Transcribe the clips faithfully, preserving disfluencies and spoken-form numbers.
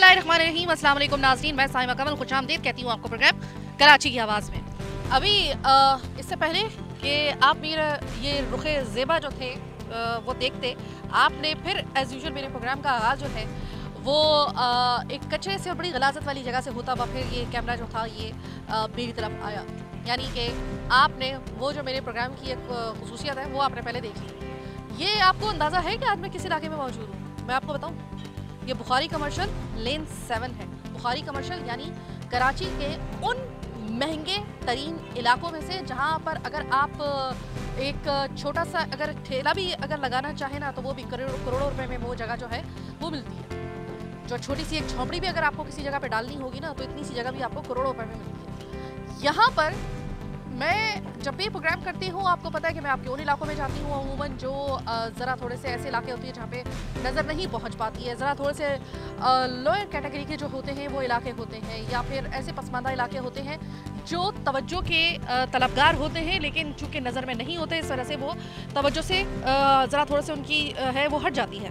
बिस्मिल्लाहिर्रहमानिर्रहीम। अस्सलाम वालेकुम नाज़रीन, मैं साइमा कमल खुशामदीद कहती हूँ आपको प्रोग्राम कराची की आवाज़ में। अभी आ, इससे पहले कि आप मेरा ये रुखे ज़ेबा जो थे आ, वो देखते, आपने फिर एज़ यूजुअल मेरे प्रोग्राम का आगाज़ जो है वो आ, एक कचरे से और बड़ी गलाजत वाली जगह से होता हुआ फिर ये कैमरा जो था ये आ, मेरी तरफ आया। यानी कि आपने वो जो मेरे प्रोग्राम की एक खुसूसियत है वो आपने पहले देख ली। ये आपको अंदाज़ा है कि आज मैं किस इलाके में मौजूद हूँ? मैं आपको बताऊँ, ये बुखारी कमर्शियल लेन सेवन है। बुखारी कमर्शियल यानी कराची के उन महंगे तरीन इलाकों में से जहाँ पर अगर आप एक छोटा सा अगर ठेला भी अगर लगाना चाहे ना तो वो भी करोड़ों करोड़ों रुपए में वो जगह जो है वो मिलती है। जो छोटी सी एक झोंपड़ी भी अगर आपको किसी जगह पे डालनी होगी ना तो इतनी सी जगह भी आपको करोड़ों रुपए में मिलती है। यहाँ पर मैं जब भी प्रोग्राम करती हूँ, आपको पता है कि मैं आपके उन इलाकों में जाती हूँ अमूमन जो ज़रा थोड़े से ऐसे इलाके होते हैं जहाँ पे नज़र नहीं पहुँच पाती है, ज़रा थोड़े से लोअर कैटेगरी के जो होते हैं वो इलाके होते हैं, या फिर ऐसे पसमानदा इलाके होते हैं जो तवज्जो के तलबगार होते हैं लेकिन चूँकि नज़र में नहीं होते, इस वजह से वो तवज्जो से ज़रा थोड़े से उनकी है वो हट जाती है।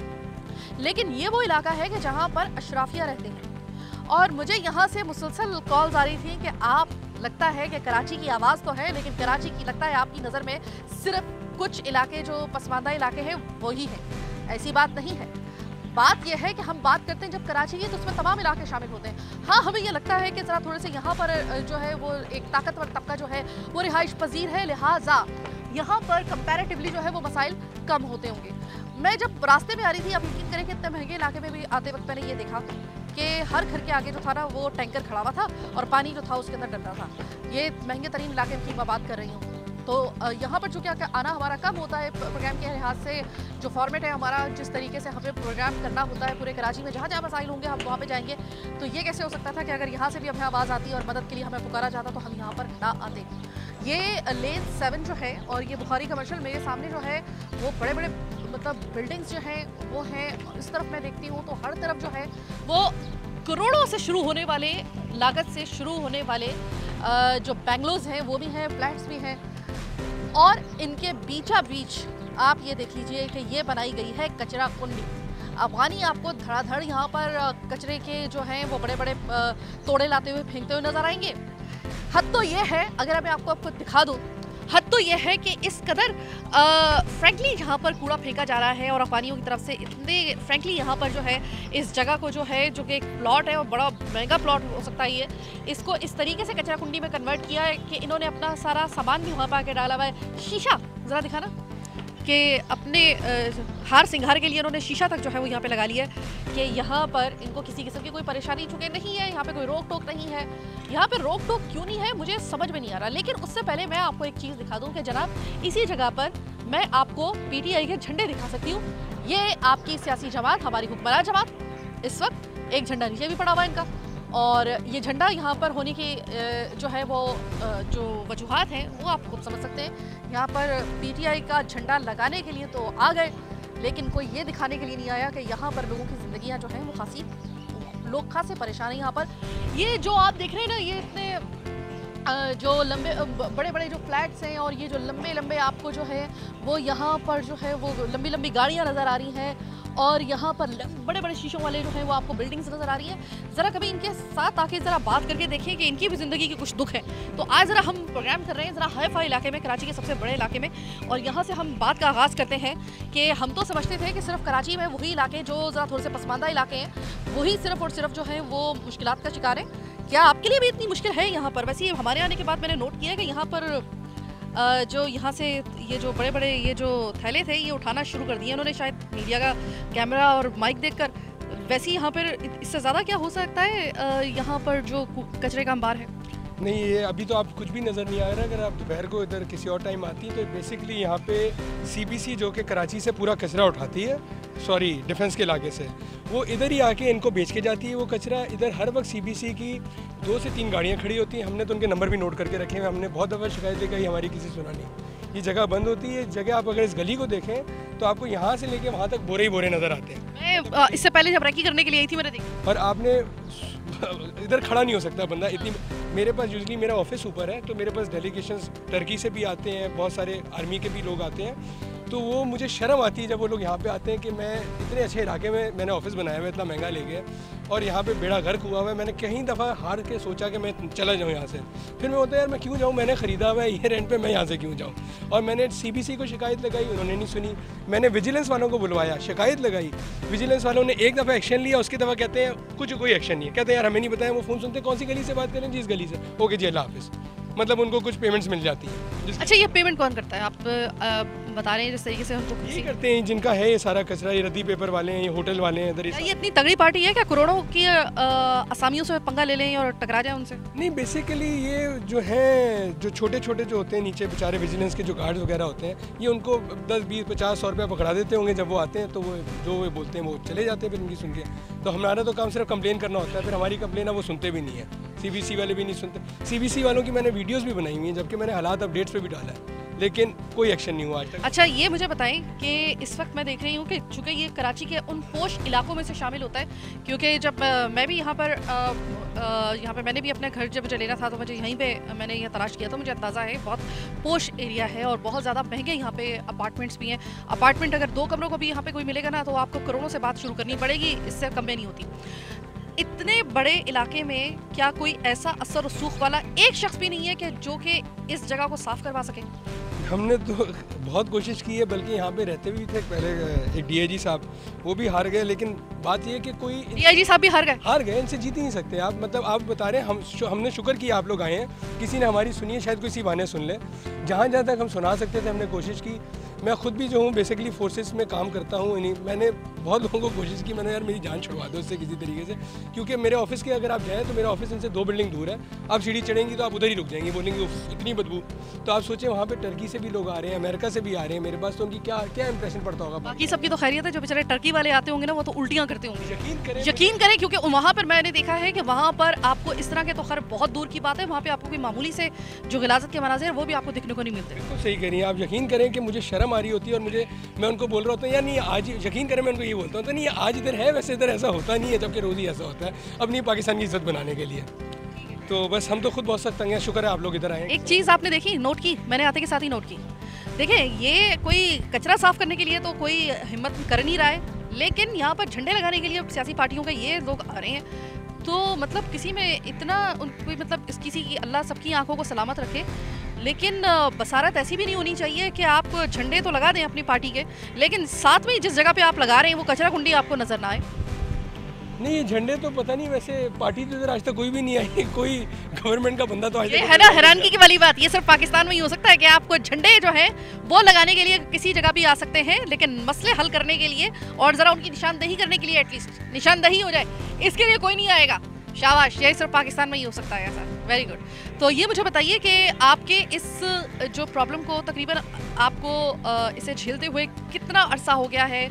लेकिन ये वो इलाका है कि जहाँ पर अशराफिया रहते हैं और मुझे यहाँ से मुसलसल कॉल्स आ रही थी कि आप लगता है कि कराची की आवाज़ तो है लेकिन कराची की लगता है आपकी नज़र में सिर्फ कुछ इलाके जो पसमानदा इलाके हैं वही हैं। ऐसी बात नहीं है। बात यह है कि हम बात करते हैं जब कराची की तो उसमें तमाम इलाके शामिल होते हैं। हाँ, हमें यह लगता है कि ज़रा थोड़े से यहाँ पर जो है वो एक ताकतवर तबका जो है वो रिहाइश पजीर है, लिहाजा यहाँ पर कंपैरेटिवली जो है वो मसाइल कम होते होंगे। मैं जब रास्ते में आ रही थी, आप यकीन करें कि इतने महंगे इलाके में भी आते वक्त मैंने ये देखा कि हर घर के आगे जो था ना वो टैंकर खड़ा हुआ था और पानी जो था उसके अंदर डल रहा था। ये महंगे तरीन इलाके की मैं बात कर रही हूँ। तो यहाँ पर चूँकि आना हमारा कम होता है प्रोग्राम के लिहाज से, जो फॉर्मेट है हमारा, जिस तरीके से हमें प्रोग्राम करना होता है पूरे कराची में जहाँ जहाँ मसाइल होंगे हम वहाँ पे जाएंगे, तो ये कैसे हो सकता था कि अगर यहाँ से भी हमें आवाज़ आती और मदद के लिए हमें पुकारा जाता तो हम यहाँ पर ना आते। ये लेन सेवन जो है और ये बुखारी कमर्शियल मेरे सामने जो है वो बड़े बड़े मतलब बिल्डिंग्स जो हैं वो हैं। इस तरफ मैं देखती हूँ तो हर तरफ जो है वो करोड़ों से शुरू होने वाले, लागत से शुरू होने वाले जो बैंगलोज हैं वो भी हैं, फ्लैट्स भी हैं, और इनके बीचा बीच आप ये देख लीजिए कि ये बनाई गई है कचरा कुंडी। अफगानी आपको धड़ाधड़ यहाँ पर कचरे के जो हैं वो बड़े बड़े तोड़े लाते हुए फेंकते हुए नजर आएंगे। हद तो ये है, अगर मैं आपको आपको दिखा दूँ, हद तो यह है कि इस कदर फ्रैंकली यहाँ पर कूड़ा फेंका जा रहा है और अफगानियों की तरफ से इतने फ्रैंकली यहाँ पर जो है इस जगह को जो है जो कि एक प्लॉट है और बड़ा महंगा प्लॉट हो सकता है, ये इसको इस तरीके से कचरा कुंडी में कन्वर्ट किया है कि इन्होंने अपना सारा सामान भी वहाँ पर आके डाला हुआ है। शीशा ज़रा दिखाना कि अपने हार सिंगार के लिए उन्होंने शीशा तक जो है वो यहाँ पे लगा लिया है कि यहाँ पर इनको किसी किस्म की कोई परेशानी चुके नहीं है, यहाँ पे कोई रोक टोक नहीं है। यहाँ पे रोक टोक क्यों नहीं है मुझे समझ में नहीं आ रहा। लेकिन उससे पहले मैं आपको एक चीज़ दिखा दूँ कि जनाब इसी जगह पर मैं आपको पीटीआई के झंडे दिखा सकती हूँ। ये आपकी सियासी जमात, हमारी हुक्मरान जमात, इस वक्त एक झंडा नीचे भी पड़ा हुआ है इनका, और ये झंडा यहाँ पर होने की जो है वो जो वजूहात हैं वो आप खुद समझ सकते हैं। यहाँ पर पीटीआई का झंडा लगाने के लिए तो आ गए लेकिन कोई ये दिखाने के लिए नहीं आया कि यहाँ पर लोगों की ज़िंदगियाँ जो हैं वो खासी लोग खासे परेशान हैं। यहाँ पर ये जो आप देख रहे हैं ना, ये इतने जो लंबे बड़े बड़े जो फ्लैट्स हैं और ये जो लंबे लंबे आपको जो है वो यहाँ पर जो है वो लंबी लंबी गाड़ियाँ नज़र आ रही हैं और यहाँ पर बड़े बड़े शीशों वाले जो हैं वो आपको बिल्डिंग्स नज़र आ रही हैं। ज़रा कभी इनके साथ आके ज़रा बात करके देखें कि इनकी भी ज़िंदगी के कुछ दुख है। तो आज ज़रा हम प्रोग्राम कर रहे हैं ज़रा हाई फाई इलाके में, कराची के सबसे बड़े इलाके में, और यहाँ से हम बात का आगाज़ करते हैं कि हम तो समझते थे कि सिर्फ कराची में वही इलाके जो ज़रा थोड़े से पसमानदा इलाके हैं वही सिर्फ और सिर्फ जो है वो मुश्किलात का शिकार है। क्या आपके लिए भी इतनी मुश्किल है यहाँ पर? वैसे हमारे आने के बाद मैंने नोट किया कि यहाँ पर जो यहाँ से ये जो बड़े बड़े ये जो थैले थे ये उठाना शुरू कर दिए उन्होंने, शायद मीडिया का कैमरा और माइक देखकर। वैसे यहाँ पर इससे ज़्यादा क्या हो सकता है यहाँ पर जो कचरे का अंबार है? नहीं, ये अभी तो आप कुछ भी नज़र नहीं आ रहा। अगर आप दोपहर को इधर किसी और टाइम आती तो बेसिकली यहाँ पे सीबीसी जो कि कराची से पूरा कचरा उठाती है, सॉरी डिफेंस के इलाके से, वो इधर ही आके इनको बेच के जाती है। वो कचरा इधर हर वक्त सीबीसी की दो से तीन गाड़ियाँ खड़ी होती हैं। हमने तो उनके नंबर भी नोट करके रखे हैं। हमने बहुत दफ़ा शिकायतें कही, हमारी किसी सुना नहीं। ये जगह बंद होती है। जगह आप अगर इस गली को देखें तो आपको यहाँ से लेके वहाँ तक बोरे ही बोरे नज़र आते हैं। मैं इससे पहले जब रैकी करने के लिए आई थी मैंने देखा, और आपने इधर खड़ा नहीं हो सकता बंदा इतनी। मेरे पास यूजली मेरा ऑफिस ऊपर है तो मेरे पास डेलीगेशंस टर्की से भी आते हैं, बहुत सारे आर्मी के भी लोग आते हैं। तो वो मुझे शर्म आती है जब वो लोग यहाँ पे आते हैं कि मैं इतने अच्छे इलाके में मैंने ऑफिस बनाया हुआ है, इतना महंगा लेके, और यहाँ पे बेड़ा गर्क हुआ हुआ है। मैंने कई दफ़ा हार के सोचा कि मैं चला जाऊँ यहाँ से, फिर मैं होता है यार मैं क्यों जाऊँ, मैंने ख़रीदा हुआ है ये रेंट पे, मैं यहाँ से क्यों जाऊँ। और मैंने सीबीसी को शिकायत लगाई, उन्होंने नहीं सुनी। मैंने विजिलेंस वालों को बुलवाया, शिकायत लगाई, विजिलेंस वालों ने एक दफ़ा एक्शन लिया, उसकी दफ़ा कहते हैं कुछ कोई एक्शन नहीं है, कहते हैं यार हमें नहीं बताया। वो फ़ोन सुनते कौन सी गली से बात करें, जिस गली से, ओके जी अल्लाह हाफिज़। मतलब उनको कुछ पेमेंट्स मिल जाती है। अच्छा, ये पेमेंट कौन करता है? आप आ, बता रहे हैं जिस तरीके से उनको ये करते हैं जिनका है ये सारा कचरा, ये रद्दी पेपर वाले हैं, ये होटल वाले हैं इधर। ये इतनी तगड़ी पार्टी है क्या करोड़ों की असामियों से पंगा ले लें और टकरा जाए उनसे? नहीं, बेसिकली ये जो है जो छोटे छोटे जो होते हैं नीचे बेचारे विजिलेंस के जो गार्ड्स वगैरह होते हैं, ये उनको दस बीस पचास सौ रुपया पकड़ा देते होंगे जब वो आते हैं, तो वो जो वो बोलते हैं वो चले जाते हैं फिर उनकी सुन के। तो हमारा तो काम सिर्फ कंप्लेन करना होता है, फिर हमारी कंप्लेन है वो सुनते भी नहीं है, सीबीसी वाले भी नहीं सुनते। सीबीसी वालों की मैंने वीडियोस भी बनाई हुई हैं, जबकि मैंने हालात अपडेट्स पे भी डाला है, लेकिन कोई एक्शन नहीं हुआ आज तक। अच्छा, ये मुझे बताएं कि इस वक्त मैं देख रही हूँ कि चूँकि ये कराची के उन पोश इलाकों में से शामिल होता है, क्योंकि जब आ, मैं भी यहाँ पर यहाँ पे मैंने भी अपने घर जब मुझे लेना था तो मुझे यहीं पे मैंने यह तलाश किया, तो मुझे अंदाज़ा है बहुत पोश एरिया है और बहुत ज़्यादा महंगे यहाँ पे अपार्टमेंट्स भी हैं। अपार्टमेंट अगर दो कमरों को भी यहाँ पे कोई मिलेगा ना तो आपको करोड़ों से बात शुरू करनी पड़ेगी, इससे कम में नहीं होती। इतने बड़े इलाके में क्या कोई ऐसा असर रसूख वाला एक शख्स भी नहीं है कि जो कि इस जगह को साफ करवा सके? हमने तो बहुत कोशिश की है, बल्कि यहाँ पे रहते भी थे पहले एक डीआईजी साहब, वो भी हार गए। लेकिन बात ये है कि कोई डीआईजी साहब भी हार गए हार गए इनसे जीत ही नहीं सकते आप। मतलब आप बता रहे हैं, हम हमने शुक्र किया आप लोग आए हैं, किसी ने हमारी सुनी है, शायद किसी बहाने सुन ले। जहाँ जहाँ तक हम सुना सकते थे हमने कोशिश की। मैं खुद भी जो हूँ बेसिकली फोर्सेस में काम करता हूँ, मैंने बहुत लोगों को कोशिश की, मैंने यार मेरी जान छुड़वा दो उससे किसी तरीके से, क्योंकि मेरे ऑफिस के अगर आप जाएँ तो मेरा ऑफिस इनसे दो बिल्डिंग दूर है। आप सीढ़ी चढ़ेंगी तो आप उधर ही रुक जाएंगी, बोलेंगे इतनी बदबू। तो आप सोचें वहाँ पे टर्की से भी लोग आ रहे हैं, अमेरिका से भी आ रहे हैं मेरे पास, तो उनकी क्या क्या इंप्रेशन पड़ता होगा। बाकी सबकी तो खैरियत है, जो बेचारे टर्की वाले आते होंगे ना वो तो उल्टियाँ करते होंगे। यकीन करें यकीन करें क्योंकि वहाँ पर मैंने देखा है कि वहाँ पर आपको इस तरह के, तो खैर बहुत दूर की बात है, वहाँ पे आपको कोई मामूली से जो गिलाजत के मनाज़िर वो भी आपको दिखने को नहीं मिलते। बिल्कुल सही कह रही हैं आप। यकीन करें कि मुझे शर्म आ रही होती है और मुझे मैं उनको बोल रहा होता हूँ यार नहीं आज, यकीन करें मैं उनको ये बोलता हूँ तो नहीं आज इधर है, वैसे इधर ऐसा होता नहीं है, जबकि रोज़ ही ऐसा होता है अपनी पाकिस्तान की इज्जत बनाने के लिए। तो बस हम तो खुद बहुत सख्त हैं, शुक्र है आप लोग इधर आए। एक चीज़ आपने देखी, नोट की, मैंने आते के साथ ही नोट की। देखिए, ये कोई कचरा साफ करने के लिए तो कोई हिम्मत कर नहीं रहा है, लेकिन यहाँ पर झंडे लगाने के लिए सियासी पार्टियों के ये लोग आ रहे हैं, तो मतलब किसी में इतना कोई मतलब किसी की, अल्लाह सबकी आंखों को सलामत रखे, लेकिन बसारत ऐसी भी नहीं होनी चाहिए कि आप झंडे तो लगा दें अपनी पार्टी के, लेकिन साथ में जिस जगह पे आप लगा रहे हैं वो कचरा कुंडी आपको नजर ना आए। नहीं, ये झंडे तो पता नहीं, वैसे पार्टी तो इधर आज तक कोई भी नहीं आई, कोई गवर्नमेंट का बंदा तो आज ये है ना हैरानगी की वाली बात। ये सिर्फ पाकिस्तान में ही हो सकता है कि आपको झंडे जो है वो लगाने के लिए किसी जगह भी आ सकते हैं, लेकिन मसले हल करने के लिए और जरा उनकी निशानदही करने के लिए, एटलीस्ट निशानदही हो जाए, इसके लिए कोई नहीं आएगा। शाबाश, ये सिर्फ पाकिस्तान में ही हो सकता है ऐसा। Very good. तो ये मुझे बताइए कि आपके इस जो प्रॉब्लम को तकरीबन आपको इसे झेलते हुए कितना अरसा हो गया है?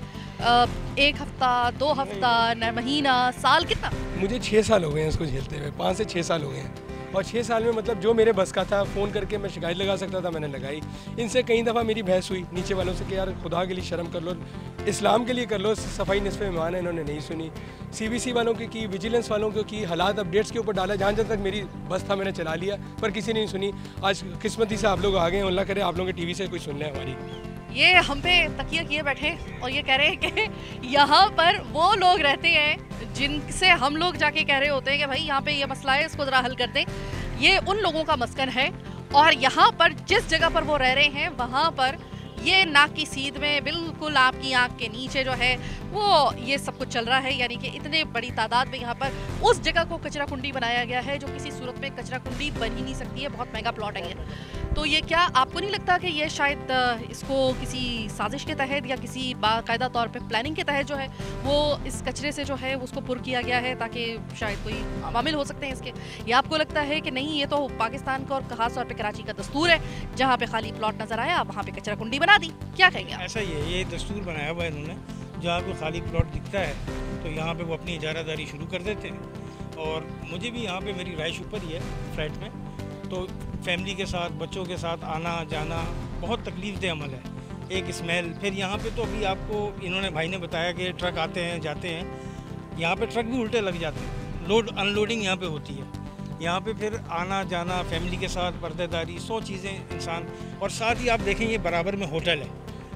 एक हफ्ता, दो हफ्ता, महीना, साल, कितना? मुझे छः साल हो गए हैं इसको झेलते हुए, पाँच से छः साल हो गए हैं। और छः साल में मतलब जो मेरे बस का था, फ़ोन करके मैं शिकायत लगा सकता था मैंने लगाई। इनसे कई दफ़ा मेरी बहस हुई नीचे वालों से कि यार खुदा के लिए शर्म कर लो, इस्लाम के लिए कर लो, सफाई निस्फ़े ईमान है, इन्होंने नहीं सुनी। सीबीसी वालों की की, विजिलेंस वालों को की, हालात अपडेट्स के ऊपर डाला, जहाँ जहाँ तक मेरी बस था मैंने चला लिया, पर किसी ने नहीं सुनी। आज किस्मती से आप लोग आ गए, अल्लाह करे आप लोगों के टीवी से कोई सुन ले हमारी। ये हम पे तकिया किए बैठे और ये कह रहे हैं कि यहाँ पर वो लोग रहते हैं जिनसे हम लोग जाके कह रहे होते हैं कि भाई यहाँ पे ये मसला है, इसको ज़रा हल कर दें। ये उन लोगों का मस्कन है और यहाँ पर जिस जगह पर वो रह रहे हैं वहाँ पर ये नाक की सीध में बिल्कुल आपकी आंख के नीचे जो है वो ये सब कुछ चल रहा है, यानी कि इतने बड़ी तादाद में यहाँ पर उस जगह को कचरा कुंडी बनाया गया है जो किसी सूरत में कचरा कुंडी बन ही नहीं सकती है। बहुत महंगा प्लॉट है ये। तो ये क्या आपको नहीं लगता कि ये शायद इसको किसी साजिश के तहत या किसी बाकायदा तौर पे प्लानिंग के तहत जो है वो इस कचरे से जो है उसको पुर किया गया है ताकि शायद कोई अवामिल हो सकते हैं इसके? या आपको लगता है कि नहीं, ये तो पाकिस्तान का और खास तौर पे कराची का दस्तूर है, जहाँ पे खाली प्लॉट नजर आया वहाँ पे कचरा कुंडी बना दी? क्या कहेंगे आप? ऐसा ही है, ये दस्तूर बनाया हुआ है इन्होंने, जहाँ पे खाली प्लॉट दिखता है तो यहाँ पे वो अपनी इजारादारी शुरू कर देते हैं। और मुझे भी यहाँ पे मेरी राइश ऊपर ही है फ्लैट में, तो फैमिली के साथ, बच्चों के साथ आना जाना बहुत तकलीफ दह अमल है। एक स्मेल, फिर यहाँ पे तो अभी आपको इन्होंने भाई ने बताया कि ट्रक आते हैं जाते हैं, यहाँ पे ट्रक भी उल्टे लग जाते हैं, लोड अनलोडिंग यहाँ पे होती है। यहाँ पे फिर आना जाना, फैमिली के साथ पर्देदारी, सौ चीज़ें इंसान, और साथ ही आप देखें ये बराबर में होटल है,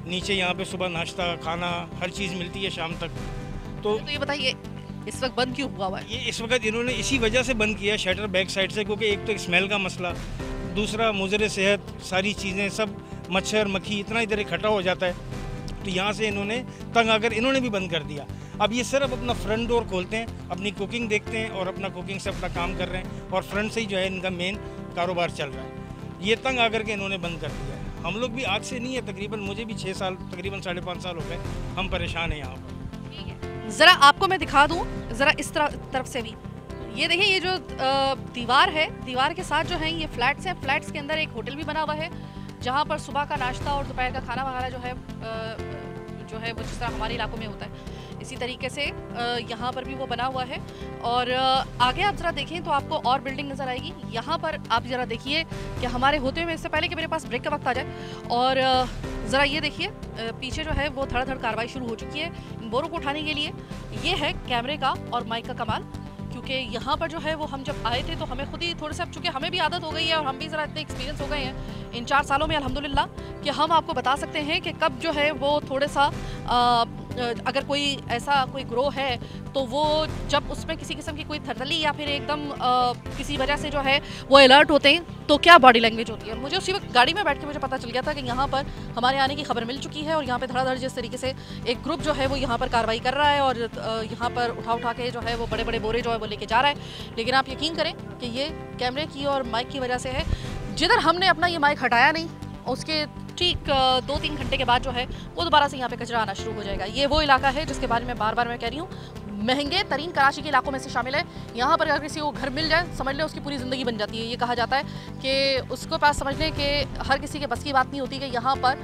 नीचे यहाँ पे सुबह नाश्ता खाना हर चीज़ मिलती है शाम तक। तो तो ये बताइए इस वक्त बंद क्यों हुआ हुआ है? ये इस वक्त इन्होंने इसी वजह से बंद किया है, शटर बैक साइड से, क्योंकि एक तो स्मेल का मसला, दूसरा मुज़र सेहत, सारी चीज़ें सब मच्छर मक्खी इतना इधर इकट्ठा हो जाता है। तो यहाँ से इन्होंने तंग आकर इन्होंने भी बंद कर दिया। अब ये सिर्फ अपना फ्रंट डोर खोलते हैं, अपनी कुकिंग देखते हैं और अपना कुकिंग से अपना काम कर रहे हैं और फ्रंट से ही जो है इनका मेन कारोबार चल रहा है। ये तंग आकर के इन्होंने बंद कर दिया है। हम लोग भी आज से नहीं है, तकरीबन मुझे भी छः साल तकरीबन साढ़े पाँच साल हो गए, हम परेशान हैं यहाँ पर। ठीक है, ज़रा आपको मैं दिखा दूँ, ज़रा इस तरफ तरफ से भी ये देखिए, ये जो अ, दीवार है, दीवार के साथ जो है ये फ्लैट्स हैं। फ्लैट्स के अंदर एक होटल भी बना हुआ है जहाँ पर सुबह का नाश्ता और दोपहर का खाना वगैरह जो है अ, जो है वो जिस तरह हमारे इलाकों में होता है इसी तरीके से यहाँ पर भी वो बना हुआ है। और आगे आप ज़रा देखें तो आपको और बिल्डिंग नज़र आएगी। यहाँ पर आप ज़रा देखिए कि हमारे होते हुए इससे पहले कि मेरे पास ब्रेक का वक्त आ जाए, और ज़रा ये देखिए पीछे जो है वो धड़ धड़ कार्रवाई शुरू हो चुकी है इन बोरों को उठाने के लिए। ये है कैमरे का और माइक का कमाल, क्योंकि यहाँ पर जो है वो हम जब आए थे तो हमें खुद ही थोड़े से, अब चूँकि हमें भी आदत हो गई है और हम भी ज़रा इतने एक्सपीरियंस हो गए हैं इन चार सालों में अल्हम्दुलिल्लाह कि हम आपको बता सकते हैं कि कब जो है वो थोड़े सा आ, अगर कोई ऐसा कोई ग्रो है तो वो जब उसमें किसी किस्म की कोई थरथली या फिर एकदम आ, किसी वजह से जो है वो अलर्ट होते हैं तो क्या बॉडी लैंग्वेज होती है। मुझे उसी वक्त गाड़ी में बैठ के मुझे पता चल गया था कि यहाँ पर हमारे आने की खबर मिल चुकी है और यहाँ पे धड़ाधड़ जिस तरीके से एक ग्रुप जो है वो यहाँ पर कार्रवाई कर रहा है और यहाँ पर उठा उठा के जो है वो बड़े बड़े बोरे जो है वो लेके जा रहा है। लेकिन आप यकीन करें कि ये कैमरे की और माइक की वजह से है। जिधर हमने अपना ये माइक हटाया नहीं उसके ठीक दो तीन घंटे के बाद जो है वो दोबारा से यहाँ पे कचरा आना शुरू हो जाएगा। ये वो इलाका है जिसके बारे में बार बार मैं कह रही हूँ महंगे तरीन कराची के इलाकों में से शामिल है। यहाँ पर अगर किसी को घर मिल जाए समझ ले उसकी पूरी ज़िंदगी बन जाती है। ये कहा जाता है कि उसको पास समझने के हर किसी के बस की बात नहीं होती कि यहाँ पर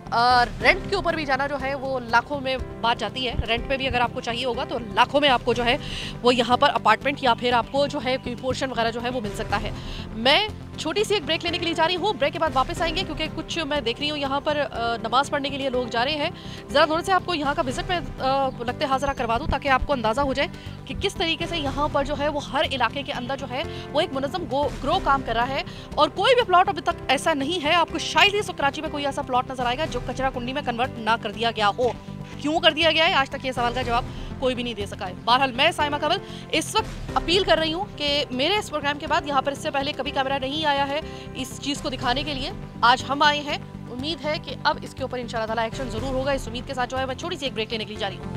रेंट के ऊपर भी जाना जो है वो लाखों में बात जाती है। रेंट पे भी अगर आपको चाहिए होगा तो लाखों में आपको जो है वो यहाँ पर अपार्टमेंट या फिर आपको जो है कोई पोर्शन वगैरह जो है वो मिल सकता है। मैं छोटी सी एक ब्रेक लेने के लिए जा रही हूँ, ब्रेक के बाद वापस आएंगे क्योंकि कुछ मैं देख रही हूँ यहाँ पर नमाज़ पढ़ने के लिए लोग जा रहे हैं। ज़रा थोड़े से आपको यहाँ का विजिट में लगते हाज़रा करवा दूँ ताकि आपको अंदाज़ा हो जाए कि किस तरीके से यहाँ पर जो है वो हर इलाके के अंदर जो है वो एक मुनज़्ज़म ग्रो काम कर रहा है। और कोई भी प्लॉट अभी तक ऐसा नहीं है, आपको शायद ही कराची में कोई ऐसा प्लॉट नज़र आएगा जो कचरा कुंडी में कन्वर्ट ना कर दिया गया हो। क्यों कर दिया गया है आज तक ये सवाल का जवाब कोई भी नहीं दे सका है। बहरहाल मैं साइमा कंवल इस वक्त अपील कर रही हूँ कि मेरे इस प्रोग्राम के बाद यहाँ पर इससे पहले कभी कैमरा नहीं आया है इस चीज़ को दिखाने के लिए, आज हम आए हैं। उम्मीद है कि अब इसके ऊपर इंशाल्लाह ताला एक्शन ज़रूर होगा। इस उम्मीद के साथ जो है मैं छोटी सी एक ब्रेक लेने के लिए जा रही हूँ।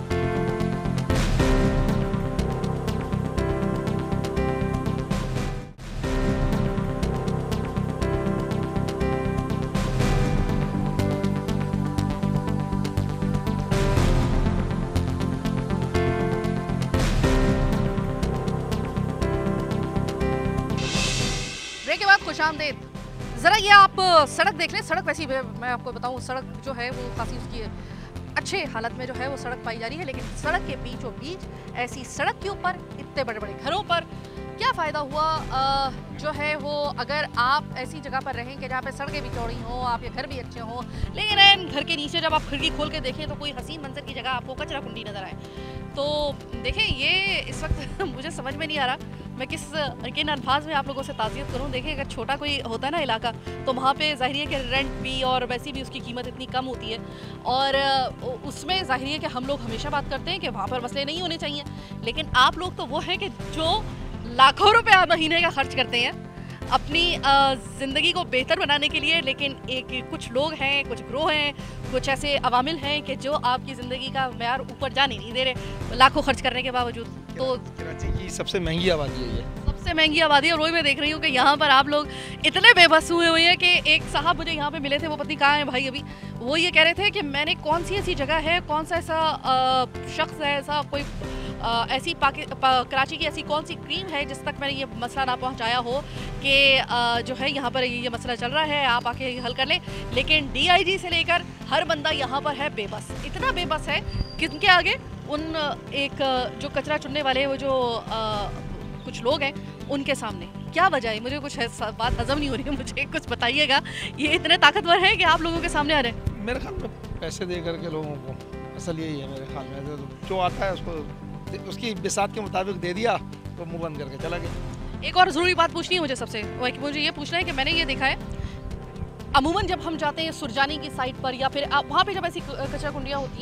खुशामदीद। ज़रा ये आप सड़क देख लें, सड़क वैसी मैं आपको बताऊं सड़क जो है वो काफ़ी उसकी अच्छे हालत में जो है वो सड़क पाई जा रही है, लेकिन सड़क के बीचों बीच ऐसी सड़क के ऊपर इतने बड़े बड़े घरों पर क्या फ़ायदा हुआ आ, जो है वो अगर आप ऐसी जगह पर रहेंगे जहाँ पे सड़कें भी चौड़ी हों, आपके घर भी अच्छे हों, लेकिन घर के नीचे जब आप खिड़की खोल के देखें तो कोई हसीन मंजर की जगह आपको कचरा कुंडी नज़र आए। तो देखें ये इस वक्त मुझे समझ में नहीं आ रहा मैं किस किन अल्फाज में आप लोगों से ताज़ियत करूं। देखिए अगर छोटा कोई होता है ना इलाका तो वहाँ पे ज़ाहिर है कि रेंट भी और वैसी भी उसकी कीमत इतनी कम होती है और उसमें ज़ाहिर है कि हम लोग हमेशा बात करते हैं कि वहाँ पर मसले नहीं होने चाहिए, लेकिन आप लोग तो वो हैं कि जो लाखों रुपए महीने का खर्च करते हैं अपनी ज़िंदगी को बेहतर बनाने के लिए, लेकिन एक कुछ लोग हैं, कुछ ग्रोह हैं, कुछ ऐसे अवामिल हैं कि जो आपकी ज़िंदगी का मैयार ऊपर जाने नहीं दे रहे लाखों खर्च करने के बावजूद। तो कराची की सबसे महंगी आबादी है ये, सबसे महंगी आबादी है। और वही मैं देख रही हूँ कि यहाँ पर आप लोग इतने बेबस हुए हुए हैं कि एक साहब मुझे यहाँ पे मिले थे, वो पता नहीं कहाँ है भाई अभी, वो ये कह रहे थे कि मैंने कौन सी ऐसी जगह है, कौन सा ऐसा शख्स है, ऐसा कोई आ, ऐसी कराची की ऐसी कौन सी क्रीम है जिस तक मैंने ये मसला ना पहुंचाया हो कि जो है यहाँ पर ये, ये मसला चल रहा है, आप आके हल कर लें। लेकिन डीआईजी से लेकर हर बंदा यहाँ पर है बेबस, इतना बेबस है किनके आगे, उन एक जो कचरा चुनने वाले वो जो आ, कुछ लोग हैं उनके सामने। क्या वजह है, मुझे कुछ बात हजम नहीं हो रही है, मुझे कुछ बताइएगा। ये इतने ताकतवर है कि आप लोगों के सामने आ रहे हैं। मेरे ख्याल में पैसे दे करके लोगों को, असल यही है मेरे ख्याल में, जो आता है उसको उसकी बिसात के मुताबिक दे दिया तो मुंह बंद करके चला गया। एक और ज़रूरी बात पूछनी है मुझे सबसे, मुझे ये पूछना है कि मैंने ये देखा है अमूमन जब हम जाते हैं सुरजानी की साइड पर या फिर वहाँ पे जब ऐसी कचरा कुंडियाँ होती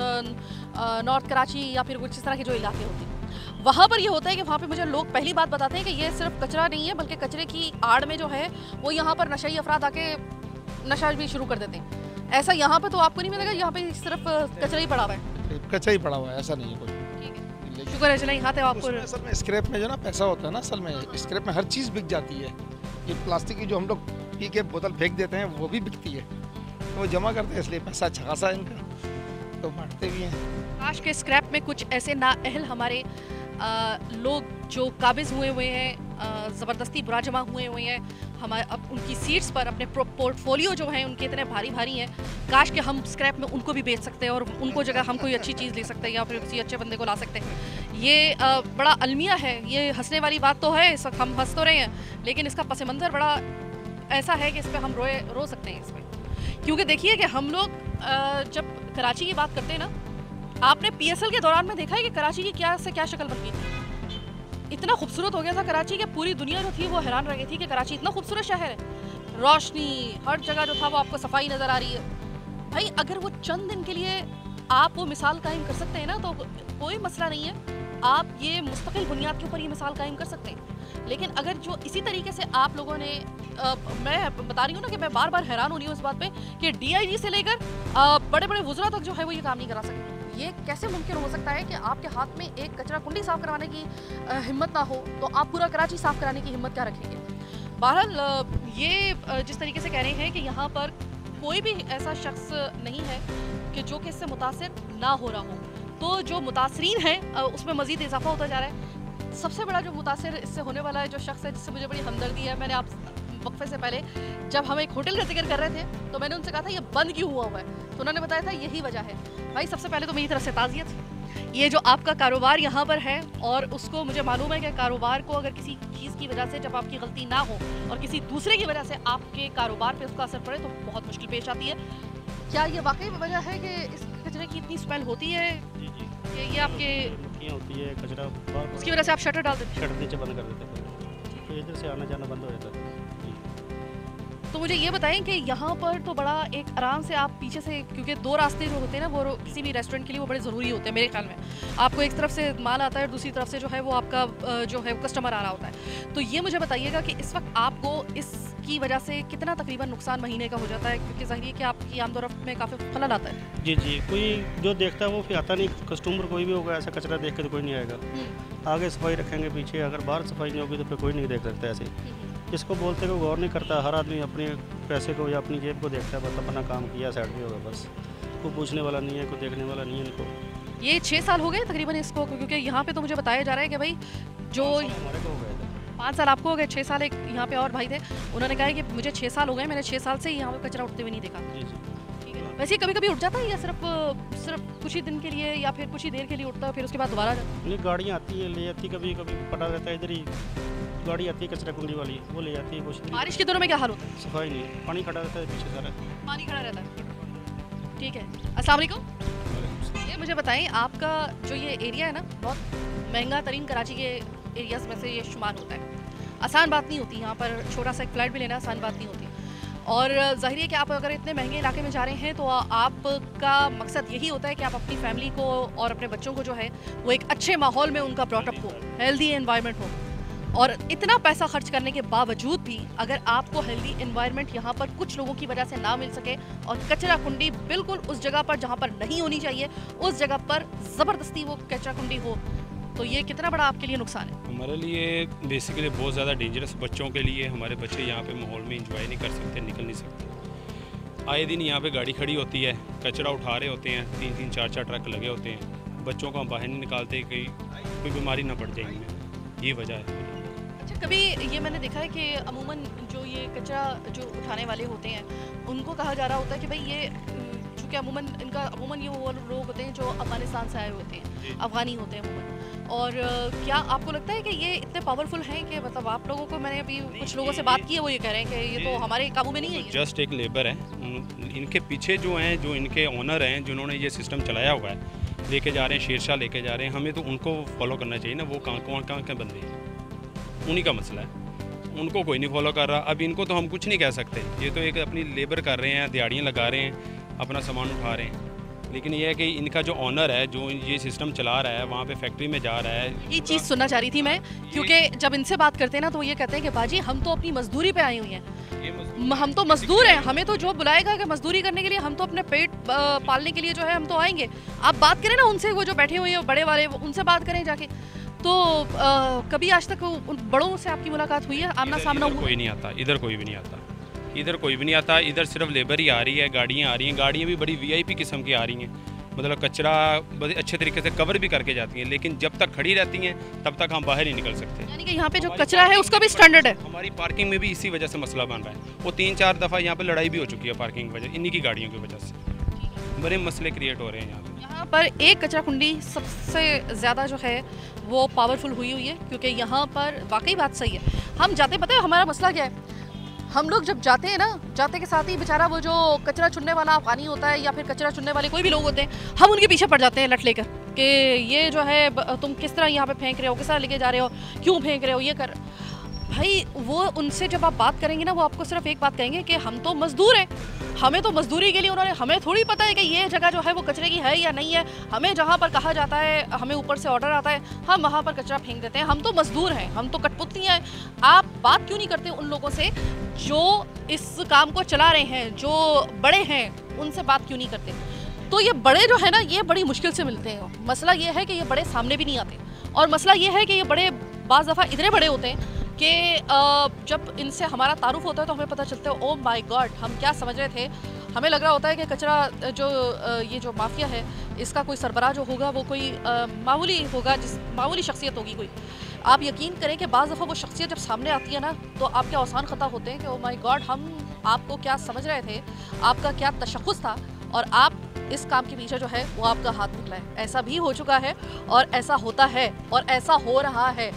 हैं नॉर्थ कराची या फिर कुछ इस तरह के जो इलाके होते हैं, वहाँ पर ये होता है कि वहाँ पे मुझे लोग पहली बात बताते हैं कि ये सिर्फ कचरा नहीं है बल्कि कचरे की आड़ में जो है वो यहाँ पर नशाई अफराद आके नशा भी शुरू कर देते हैं। ऐसा यहाँ पे तो आपको नहीं मिलेगा, यहाँ पे सिर्फ कचरा ही पड़ा हुआ है। कचरा ही पड़ा हुआ है, ऐसा नहीं है कोई। ठीक है, शुक्र है चले यहाँ थे आपको। असल में स्क्रैप में जो ना पैसा होता है ना, असल में स्क्रैप में हर चीज़ बिक जाती है। ये प्लास्टिक की जो हम लोग पी के बोतल फेंक देते हैं वो भी बिकती है, तो वो जमा करते हैं, इसलिए पैसा अच्छा खासा है इनका, तो बांटते भी हैं। काश के स्क्रैप में कुछ ऐसे नाअहल हमारे आ, लोग जो काबिज हुए हुए हैं, ज़बरदस्ती बुरा जमा हुए हुए हैं, हमारे अब उनकी सीट्स पर अपने पोर्टफोलियो जो हैं उनके इतने भारी भारी हैं, काश कि हम स्क्रैप में उनको भी बेच सकते हैं और उनको जगह हम कोई अच्छी चीज़ ले सकते हैं या फिर किसी अच्छे बंदे को ला सकते हैं। ये आ, बड़ा अलमिया है, ये हंसने वाली बात तो है, इस वक्त हम हंस तो रहे हैं, लेकिन इसका पस मंज़र बड़ा ऐसा है कि इस पर हम रोए रो सकते हैं इस पर। क्योंकि देखिए कि हम लोग जब कराची की बात करते हैं ना, आपने पीएसएल के दौरान में देखा है कि कराची की क्या से क्या शक्ल बन गई थी। इतना खूबसूरत हो गया था कराची कि पूरी दुनिया जो थी वो हैरान रह गई थी कि कराची इतना खूबसूरत शहर है, रोशनी हर जगह जो था वो आपको सफाई नज़र आ रही है। भाई अगर वो चंद दिन के लिए आप वो मिसाल कायम कर सकते हैं ना तो कोई मसला नहीं है, आप ये मुस्तकिल बुनियाद के ऊपर ये मिसाल कायम कर सकते हैं। लेकिन अगर जो इसी तरीके से आप लोगों ने आ, मैं बता रही हूँ ना कि मैं बार बार हैरान हो रही हूँ इस बात पे कि डीआईजी से लेकर बड़े बड़े वुज़रा तक जो है वो ये काम नहीं करा सके। ये कैसे मुमकिन हो सकता है कि आपके हाथ में एक कचरा कुंडी साफ़ करवाने की हिम्मत ना हो तो आप पूरा कराची साफ़ कराने की हिम्मत क्या रखेंगे। बहरहाल ये जिस तरीके से कह रहे हैं कि यहाँ पर कोई भी ऐसा शख्स नहीं है कि जो कि इससे मुतासिर ना हो रहा हो, तो जो मुतासरीन है उसमें मज़ीद इजाफा होता जा रहा है। सबसे बड़ा जो मुतासिर इससे होने वाला है जो शख्स है जिससे मुझे बड़ी हमदर्दी है, मैंने आप वक्फे से पहले जब हम एक होटल का जिक्र कर रहे थे तो मैंने उनसे कहा था ये बंद क्यों हुआ हुआ है, तो उन्होंने बताया था यही वजह है। भाई सबसे पहले तो मेरी तरफ से ताज़ियत, ये जो आपका कारोबार यहाँ पर है और उसको मुझे मालूम है कि कारोबार को अगर किसी चीज़ की वजह से जब आपकी गलती ना हो और किसी दूसरे की वजह से आपके कारोबार पे उसका असर पड़े तो बहुत मुश्किल पेश आती है। क्या ये वाकई वजह है कि इस कचरे की इतनी स्मेल होती है? जी जी ये, ये आपके होती है कचरा, उसकी वजह से आप शटर डाल देते हैं? शटर नीचे बंद कर देते हैं तो इधर से आना जाना बंद हो जाता है। तो मुझे ये बताएं कि यहाँ पर तो बड़ा एक आराम से आप पीछे से, क्योंकि दो रास्ते जो होते हैं ना वो किसी भी रेस्टोरेंट के लिए वो बड़े ज़रूरी होते हैं मेरे ख्याल में। आपको एक तरफ से माल आता है और दूसरी तरफ से जो है वो आपका जो है कस्टमर आ रहा होता है। तो ये मुझे बताइएगा कि इस वक्त आपको इसकी वजह से कितना तकरीबन नुकसान महीने का हो जाता है, क्योंकि ज़ाहिर है कि आपकी आमदोरफ्त में काफ़ी खलल आता है। जी जी कोई जो देखता है वो फिर आता नहीं, कस्टमर कोई भी होगा ऐसा कचरा देख के तो कोई नहीं आएगा। आगे सफाई रखेंगे पीछे, अगर बाहर सफाई नहीं होगी तो फिर कोई नहीं देख सकता ऐसे। इसको बोलते को गौर नहीं करता, हर आदमी अपने पैसे को या अपनी जेब को देखता है, बस अपना काम किया साइड में होगा, बस कोई पूछने वाला नहीं है, कोई देखने वाला नहीं है इनको। ये छः साल हो गए तकरीबन इसको, क्योंकि यहाँ पे तो मुझे बताया जा रहा है कि भाई जो हमारे को हो गए थे पाँच साल आपको हो गए, छः साल एक यहाँ पे और भाई थे, उन्होंने कहा है कि मुझे छः साल हो गए, मैंने छः साल से यहाँ पे कचरा उठते हुए नहीं देखा। जी जी ठीक है, वैसे कभी कभी उठ जाता है या सिर्फ सिर्फ कुछ ही दिन के लिए या फिर कुछ ही देर के लिए उठता है फिर उसके बाद दोबारा जाता नहीं, गाड़ियाँ आती है ले जाती, कभी कभी पड़ा रहता है इधर ही, गाड़ी आती है कचरा कुंडी वाली वो ले जाती है। कुछ है? बारिश के दिनों में क्या हाल होता है? सफाई नहीं, पानी खड़ा रहता है पीछे सारा, पानी खड़ा रहता है। ठीक है, अस्सलाम वालेकुम। ये मुझे बताएं आपका जो ये एरिया है ना बहुत महंगा तरीन कराची के एरियाज़ में से ये शुमार होता है। आसान बात नहीं होती यहाँ पर, छोटा सा एक फ्लैट भी लेना आसान बात नहीं होती। और ज़ाहिर है कि आप अगर इतने महंगे इलाके में जा रहे हैं तो आपका मकसद यही होता है कि आप अपनी फैमिली को और अपने बच्चों को जो है वो एक अच्छे माहौल में उनका ब्रॉटअप हो, हेल्दी एनवायरनमेंट हो। और इतना पैसा खर्च करने के बावजूद भी अगर आपको हेल्दी एनवायरनमेंट यहाँ पर कुछ लोगों की वजह से ना मिल सके और कचरा कुंडी बिल्कुल उस जगह पर जहाँ पर नहीं होनी चाहिए उस जगह पर ज़बरदस्ती वो कचरा कुंडी हो, तो ये कितना बड़ा आपके लिए नुकसान है? हमारे लिए बेसिकली बहुत ज़्यादा डेंजरस, बच्चों के लिए। हमारे बच्चे यहाँ पे माहौल में एंजॉय नहीं कर सकते, निकल नहीं सकते। आए दिन यहाँ पे गाड़ी खड़ी होती है, कचरा उठा रहे होते हैं, तीन तीन चार चार ट्रक लगे होते हैं, बच्चों को हम बाहर नहीं निकालते कि कोई बीमारी ना बढ़ जाए इनमें, ये वजह है। अच्छा, कभी ये मैंने देखा है कि अमूमन जो ये कचरा जो उठाने वाले होते हैं उनको कहा जा रहा होता है कि भाई ये चूँकि अमूमन इनका अमूमन ये वो लोग होते हैं जो अफ़गानिस्तान से आए होते हैं, अफ़गानी होते हैं अमूमन। और क्या आपको लगता है कि ये इतने पावरफुल हैं कि मतलब आप लोगों को, मैंने अभी कुछ लोगों से बात की है वो ये कह रहे हैं कि ये तो हमारे काबू में नहीं है? जस्ट एक लेबर है, इनके पीछे जो हैं, जो इनके ओनर हैं जिन्होंने ये सिस्टम चलाया हुआ है, लेके जा रहे हैं, शेरशाह लेके जा रहे हैं, हमें तो उनको फॉलो करना चाहिए ना। वो कहाँ कौन कहाँ के बंदे हैं, उन्हीं का मसला है, उनको कोई नहीं फॉलो कर रहा। अब इनको तो हम कुछ नहीं कह सकते, ये तो एक अपनी लेबर कर रहे हैं, दिहाड़ियाँ लगा रहे हैं, अपना सामान उठा रहे हैं। लेकिन ये है कि इनका जो ऑनर है, जो ये सिस्टम चला रहा है, वहाँ पे फैक्ट्री में जा रहा है। ये चीज़ सुनना चाह रही थी मैं, क्योंकि जब इनसे बात करते हैं ना तो ये कहते हैं कि बाजी हम तो अपनी मजदूरी पे आई हुई हैं, हम तो मजदूर हैं, हमें तो जो बुलाएगा कि मजदूरी करने के लिए, हम तो अपने पेट पालने के लिए जो है हम तो आएंगे। आप बात करें ना उनसे, वो जो बैठे हुए हैं बड़े वाले, उनसे बात करें जाके। तो आ, कभी आज तक उन बड़ों से आपकी मुलाकात हुई है, आमना सामना हुआ? कोई नहीं आता इधर, कोई भी नहीं आता इधर, कोई भी नहीं आता इधर। सिर्फ लेबर ही आ रही है, गाड़ियाँ आ रही हैं, गाड़ियाँ भी बड़ी वीआईपी किस्म की आ रही हैं, मतलब कचरा बड़े अच्छे तरीके से कवर भी करके जाती हैं। लेकिन जब तक खड़ी रहती हैं तब तक हम बाहर नहीं निकल सकते। यानी कि यहाँ पे जो कचरा है उसका भी स्टैंडर्ड है। हमारी पार्किंग में भी इसी वजह से मसला बन रहा है। वो तीन चार दफ़ा यहाँ पे लड़ाई भी हो चुकी है पार्किंग की वजह, इन्हीं की गाड़ियों की वजह से बड़े मसले क्रिएट हो रहे हैं यहाँ पे। यहाँ पर एक कचरा कुंडी सबसे ज़्यादा जो है वो पावरफुल हुई हुई है, क्योंकि यहाँ पर वाकई बात सही है। हम जाते, पता है हमारा मसला क्या है, हम लोग जब जाते हैं ना, जाते के साथ ही बेचारा वो जो कचरा चुनने वाला अफगानी होता है या फिर कचरा चुनने वाले कोई भी लोग होते हैं, हम उनके पीछे पड़ जाते हैं लट लेकर कि ये जो है तुम किस तरह यहाँ पे फेंक रहे हो, किस तरह लेके जा रहे हो, क्यों फेंक रहे हो, ये कर। भाई वो उनसे जब आप बात करेंगे ना, वो आपको सिर्फ एक बात कहेंगे कि हम तो मजदूर हैं, हमें तो मजदूरी के लिए उन्होंने, हमें थोड़ी पता है कि ये जगह जो है वो कचरे की है या नहीं है। हमें जहाँ पर कहा जाता है, हमें ऊपर से ऑर्डर आता है, हम वहाँ पर कचरा फेंक देते हैं। हम तो मजदूर हैं, हम तो कठपुतली हैं। आप बात क्यों नहीं करते उन लोगों से जो इस काम को चला रहे हैं, जो बड़े हैं, उनसे बात क्यों नहीं करते? तो ये बड़े जो है ना, ये बड़ी मुश्किल से मिलते हैं। मसला ये है कि ये बड़े सामने भी नहीं आते, और मसला ये है कि ये बड़े बाज़ दफ़ा इतने बड़े होते हैं कि जब इनसे हमारा तारुफ होता है तो हमें पता चलता है ओ माय गॉड, हम क्या समझ रहे थे। हमें लग रहा होता है कि कचरा जो ये जो माफिया है, इसका कोई सरबराह जो होगा वो कोई मामूली होगा, जिस मामूली शख्सियत होगी कोई। आप यकीन करें कि बाज़ दफ़ा वो शख्सियत जब सामने आती है ना, तो आपके औसान ख़ता होते हैं कि ओ माय गॉड, हम आपको क्या समझ रहे थे, आपका क्या तशख़्ख़ुस था, और आप इस काम के पीछे जो है वो आपका हाथ निकला है। ऐसा भी हो चुका है, और ऐसा होता है, और ऐसा हो रहा है।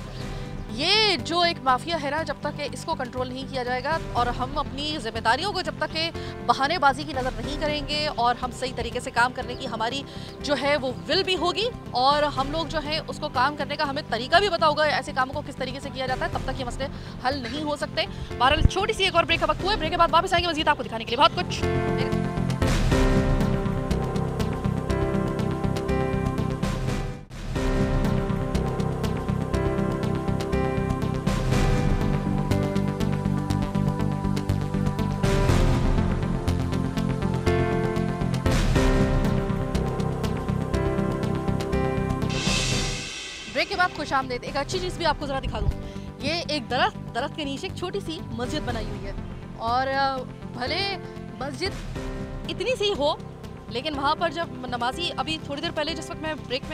ये जो एक माफिया है ना, जब तक इसको कंट्रोल नहीं किया जाएगा और हम अपनी जिम्मेदारियों को जब तक बहानेबाजी की नज़र नहीं करेंगे, और हम सही तरीके से काम करने की हमारी जो है वो विल भी होगी, और हम लोग जो है उसको काम करने का हमें तरीका भी पता होगा, ऐसे कामों को किस तरीके से किया जाता है, तब तक ये मसले हल नहीं हो सकते। बहरहाल छोटी सी एक और ब्रेक का वक्त हुआ है, ब्रेक के बाद वापस आएंगे मज़ीद आपको दिखाने के लिए बहुत कुछ। ब्रेक के बाद खुशामदीद। एक अच्छी चीज़ भी आपको ज़रा दिखा दूँ। ये एक दरख्त दरख्त के नीचे एक छोटी सी मस्जिद बनाई हुई है, और भले मस्जिद इतनी सी हो, लेकिन वहाँ पर जब नमाजी, अभी थोड़ी देर पहले जिस वक्त मैं ब्रेक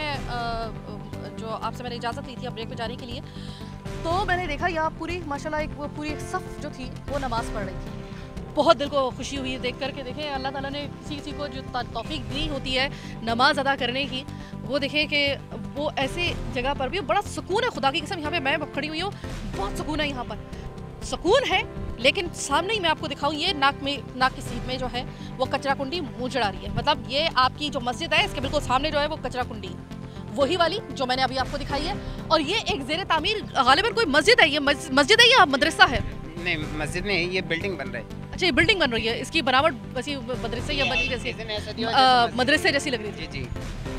में जो आपसे मैंने इजाज़त ली थी अब ब्रेक में जाने के लिए, तो मैंने देखा यहाँ पूरी माशाल्लाह एक पूरी एक सफ़ जो थी वो नमाज़ पढ़ रही थी। बहुत दिल को खुशी हुई देख कर के। देखें अल्लाह ताला ने किसी किसी को जो तौफीक दी होती है नमाज अदा करने की, वो देखें कि वो ऐसे जगह पर भी बड़ा सुकून है। खुदा की कसम, यहाँ पे मैं खड़ी हुई हूँ, बहुत सुकून है यहाँ पर, सुकून है। लेकिन सामने ही मैं आपको दिखाऊँ, ये नाक में नाक की सीट में जो है वो कचरा कुंडी मुँह चढ़ा रही है। मतलब ये आपकी जो मस्जिद है इसके बिल्कुल सामने जो है वो कचरा कुंडी, वही वाली जो मैंने अभी आपको दिखाई है। और ये एक ज़ेर तामीर गालिबन कोई मस्जिद है, ये मस्जिद है या मदरसा है? नहीं, मस्जिद नहीं, ये बिल्डिंग बन रही है। अच्छा, ये बिल्डिंग बन रही है, इसकी बनावट वैसी मदरसे या बनी जैसी मदरसे जैसी लग रही थी। जी।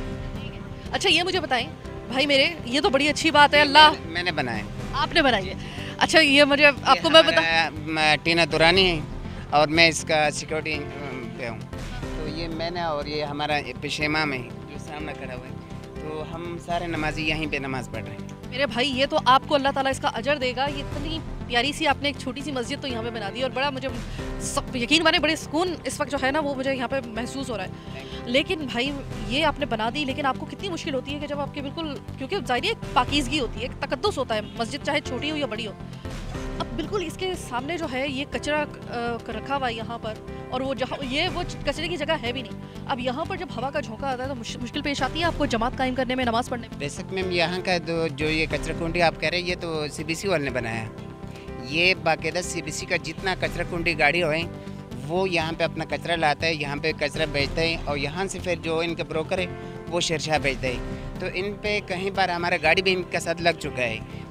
अच्छा, ये मुझे बताएं भाई मेरे, ये तो बड़ी अच्छी बात है। अल्लाह, मैंने बनाया, आपने बनाई है? अच्छा, ये मुझे आपको मैं बता, टीना दुरानी है और मैं इसका सिक्योरिटी पे हूँ। तो ये मैंने, और ये हमारा पेश इमाम है जो सामने खड़ा हुआ है, तो हम सारे नमाजी यहीं पे नमाज पढ़ रहे हैं। मेरे भाई, ये तो आपको अल्लाह ताला इसका अजर देगा। ये इतनी प्यारी सी आपने एक छोटी सी मस्जिद तो यहाँ पे बना दी, और बड़ा मुझे सब यकीन माने बड़े सुकून इस वक्त जो है ना वो मुझे यहाँ पे महसूस हो रहा है। लेकिन भाई ये आपने बना दी, लेकिन आपको कितनी मुश्किल होती है कि जब आपके बिल्कुल, क्योंकि ज़ाहिर एक पाकीज़गी होती है, एक तकद्दुस होता है, मस्जिद चाहे छोटी हो या बड़ी हो। अब बिल्कुल इसके सामने जो है ये कचरा रखा हुआ है यहाँ पर, और वो जहाँ ये वो कचरे की जगह है भी नहीं। अब यहाँ पर जब हवा का झोंका आता है तो मुश्किल पेश आती है आपको जमात कायम करने में, नमाज पढ़ने में। बेसिक मैम, यहाँ का जो जो ये कचरा कुंडी आप कह रहे हैं, ये तो सीबीसी वाले ने बनाया। ये बाकायदा सीबीसी का जितना कचरा कुंडी गाड़ी हो वो यहाँ पे अपना कचरा लाता है, यहाँ पे कचरा बेचता है, और यहाँ से फिर जो इनका ब्रोकर है वो शेरशाह बेचता है। तो इन पे कहीं बार हमारा गाड़ी भी इनका साथ लग चुका है।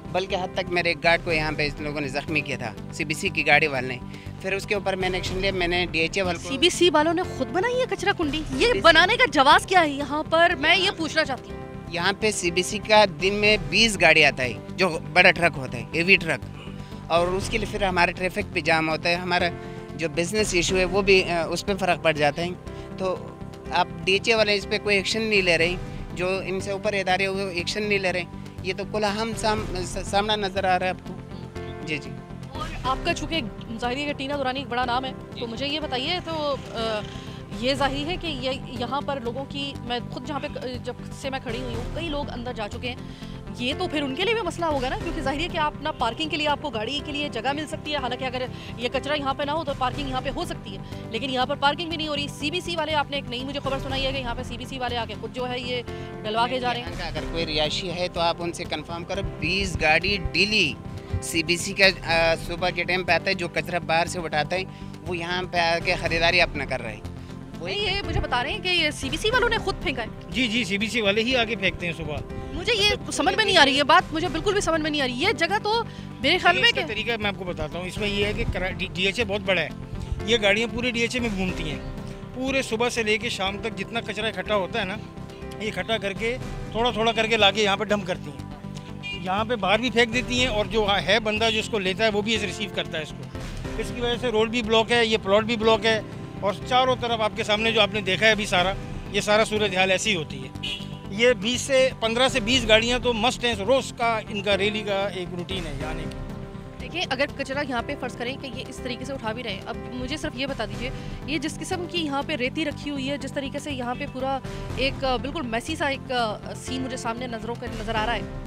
बल्कि हद तक मेरे एक गार्ड को यहाँ पे इस लोगों ने ज़ख्मी किया था, सीबीसी की गाड़ी वाले ने। फिर उसके ऊपर मैंने एक्शन लिया, मैंने डीएचए वाले को। सीबीसी वालों ने खुद बनाई है कचरा कुंडी? ये बनाने का जवाब क्या है यहाँ पर, मैं ये पूछना चाहती हूँ। यहाँ पे सीबीसी का दिन में बीस गाड़ी आता है, जो बड़ा ट्रक होता है, हेवी ट्रक, और उसके लिए फिर हमारा ट्रैफिक भी जाम होता है, हमारा जो बिजनेस इशू है वो भी उस पर फ़र्क पड़ जाता है। तो आप डीएचए वाले इस पर कोई एक्शन नहीं ले रहे, जो इनसे ऊपर इदारे वो एक्शन नहीं ले रहे, ये तो कुल हम साम, सामना नज़र आ रहा है आपको। जी जी। और आपका चूँकि ज़ाहिर है टीना दुरानी एक बड़ा नाम है, तो मुझे ये बताइए, तो आ, ये जाहिर है कि ये यहाँ पर लोगों की, मैं खुद जहाँ पे जब से मैं खड़ी हुई हूँ, कई लोग अंदर जा चुके हैं, ये तो फिर उनके लिए भी मसला होगा ना, क्योंकि जाहिर है कि आप ना पार्किंग के लिए आपको गाड़ी के लिए जगह मिल सकती है, हालांकि अगर ये कचरा यहाँ पे ना हो तो पार्किंग यहाँ पे हो सकती है, लेकिन यहाँ पर पार्किंग भी नहीं हो रही। सीबीसी वाले, आपने एक नई मुझे खबर सुनाई है कि यहाँ पे सीबीसी वाले आके खुद जो है ये डलवा के जा रहे हैं। अगर कोई रिहायशी है तो आप उनसे कंफर्म करो, बीस गाड़ी डेली सीबीसी का सुबह के टाइम पे आता है, जो कचरा बाहर से उठाता है वो यहाँ पे आके खरीदारी अपना कर रहे हैं। वही ये मुझे बता रहे हैं कि ये सीबीसी वालों ने खुद फेंका है। जी जी, सीबीसी वाले ही आगे फेंकते हैं सुबह। मुझे ये समझ में नहीं आ रही, ये बात मुझे बिल्कुल भी समझ में नहीं आ रही। ये जगह तो मेरे ख्याल में इसका तरीका मैं आपको बताता हूँ। इसमें ये है कि डीएचए बहुत बड़ा है, ये गाड़ियाँ पूरे डीएचए में घूमती हैं, पूरे सुबह से लेके शाम तक जितना कचरा इकट्ठा होता है ना, ये इकट्ठा करके थोड़ा थोड़ा करके लाके यहाँ पे डंप करती हैं, यहाँ पे बाहर भी फेंक देती हैं, और जो है बंदा जो इसको लेता है वो भी इसे रिसीव करता है इसको। इसकी वजह से रोड भी ब्लॉक है, ये प्लॉट भी ब्लॉक है, और चारों तरफ आपके सामने जो आपने देखा है अभी सारा, ये सारा सूरत हाल ऐसी होती है। ये बीस से पंद्रह से बीस गाड़ियाँ तो मस्ट हैं, रोज़ का इनका रैली का एक रूटीन है आने की। देखिए, अगर कचरा यहाँ पे फ़र्ज़ करें कि ये इस तरीके से उठा भी रहे हैं, अब मुझे सिर्फ ये बता दीजिए, ये जिस किस्म की यहाँ पे रेती रखी हुई है, जिस तरीके से यहाँ पे पूरा एक बिल्कुल मैसी सा एक सीन मुझे सामने नज़रों का नज़र आ रहा है।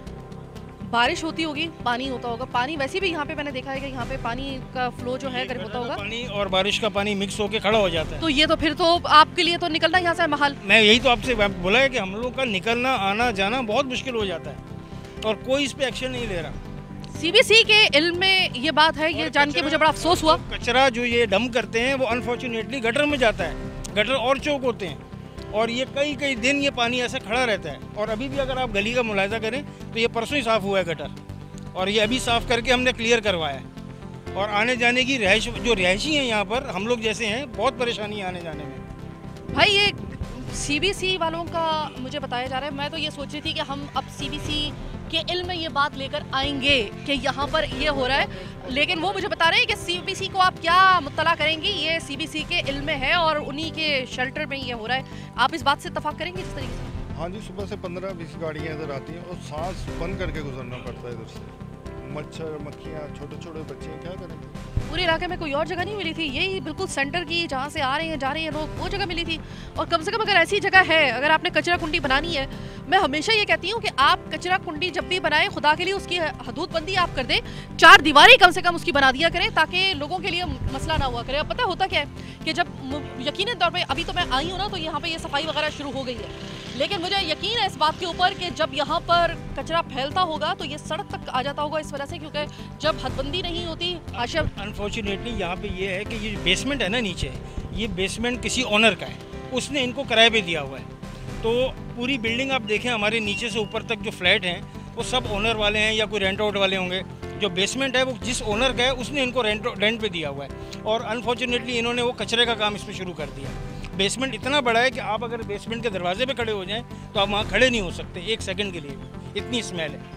बारिश होती होगी, पानी होता होगा, पानी वैसे भी यहाँ पे मैंने देखा है कि यहाँ पे पानी का फ्लो जो है करीब होता होगा, पानी और बारिश का पानी मिक्स होके खड़ा हो जाता है। तो ये तो फिर तो आपके लिए तो निकलना यहाँ से महल। मैं यही तो आपसे बोला है कि हम लोग का निकलना आना जाना बहुत मुश्किल हो जाता है, और कोई इस पे एक्शन नहीं ले रहा। सीबीसी के इल्म में ये बात है, ये जान के मुझे बड़ा अफसोस हुआ। कचरा जो ये डंप करते हैं वो अनफॉर्चुनेटली गटर में जाता है, गटर और चौक होते हैं, और ये कई कई दिन ये पानी ऐसा खड़ा रहता है। और अभी भी अगर आप गली का मुलाहिजा करें तो ये परसों ही साफ़ हुआ है गटर, और ये अभी साफ़ करके हमने क्लियर करवाया है। और आने जाने की रिहाइश, जो रिहायशी हैं यहाँ पर, हम लोग जैसे हैं, बहुत परेशानी है आने जाने में। भाई ये सीबीसी वालों का मुझे बताया जा रहा है, मैं तो ये सोच रही थी कि हम अब सीबीसी के इल्म में ये बात लेकर आएंगे कि यहाँ पर ये हो रहा है, लेकिन वो मुझे बता रहे हैं कि सीबीसी को आप क्या मुत्तला करेंगी, ये सीबीसी के इल्म में है और उन्हीं के शेल्टर में ये हो रहा है। आप इस बात से इत्तफाक करेंगे जिस तरीके से? हाँ जी, सुबह से पंद्रह बीस गाड़ियाँ इधर आती हैं और सांस बंद करके गुजरना पड़ता है इधर से। मच्छर मक्खियाँ, छोटे छोटे बच्चे क्या करेंगे? पूरे इलाके में कोई और जगह नहीं मिली थी, यही बिल्कुल सेंटर की जहाँ से आ रहे हैं जा रहे हैं लोग, वो जगह मिली थी। और कम से कम अगर ऐसी जगह है, अगर आपने कचरा कुंडी बनानी है, मैं हमेशा ये कहती हूँ कि आप कचरा कुंडी जब भी बनाएं, खुदा के लिए उसकी हदूदबंदी आप कर दें, चार दीवारी कम से कम उसकी बना दिया करें, ताकि लोगों के लिए मसला ना हुआ करे। अब पता होता क्या है कि जब यकीनन तौर पर, अभी तो मैं आई हूँ ना, तो यहाँ पर ये सफाई वगैरह शुरू हो गई है, लेकिन मुझे यकीन है इस बात के ऊपर कि जब यहाँ पर कचरा फैलता होगा तो ये सड़क तक आ जाता होगा, इस वजह से क्योंकि जब हदबंदी नहीं होती। आशा अनफॉर्चुनेटली यहाँ पे ये है कि ये बेसमेंट है ना नीचे, ये बेसमेंट किसी ओनर का है, उसने इनको किराए पे दिया हुआ है। तो पूरी बिल्डिंग आप देखें, हमारे नीचे से ऊपर तक जो फ्लैट हैं वो सब ओनर वाले हैं या कोई रेंट आउट वाले होंगे। जो बेसमेंट है वो जिस ओनर का है उसने इनको रेंट रेंट पे दिया हुआ है, और अनफॉर्चुनेटली इन्होंने वो कचरे का काम इसमें शुरू कर दिया। बेसमेंट इतना बड़ा है कि आप अगर बेसमेंट के दरवाजे पे खड़े हो जाएं तो आप वहाँ खड़े नहीं हो सकते एक सेकंड के लिए, इतनी स्मेल है।